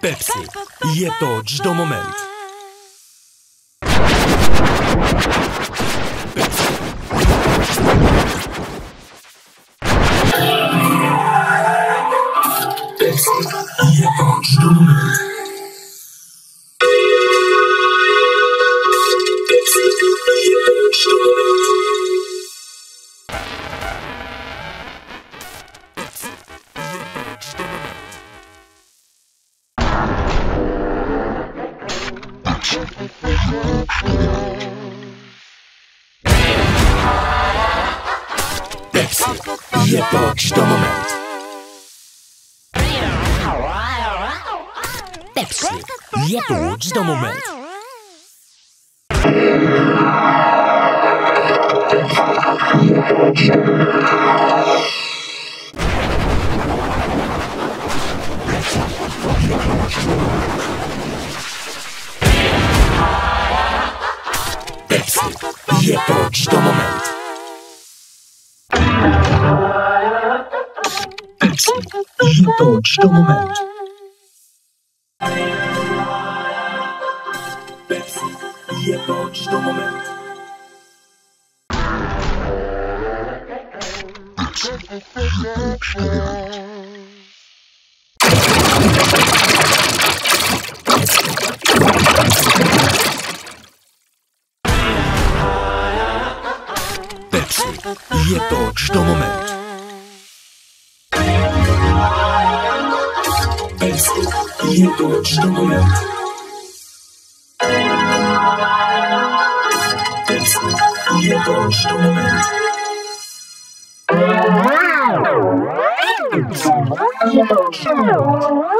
Pepsi. Je to çdo moment. Pepsi. Je to çdo moment. Pepsi. Je to çdo moment. Pepsi. Je to çdo moment. Pepsi. Je to çdo moment. Pepsi. Je to çdo moment. Pepsi. Je to çdo moment. Pepsi. Je to çdo moment. Pepsi. Je to çdo moment. Pepsi. Je to çdo moment. Pepsi. Je to çdo moment. Pepsi. Je to çdo moment.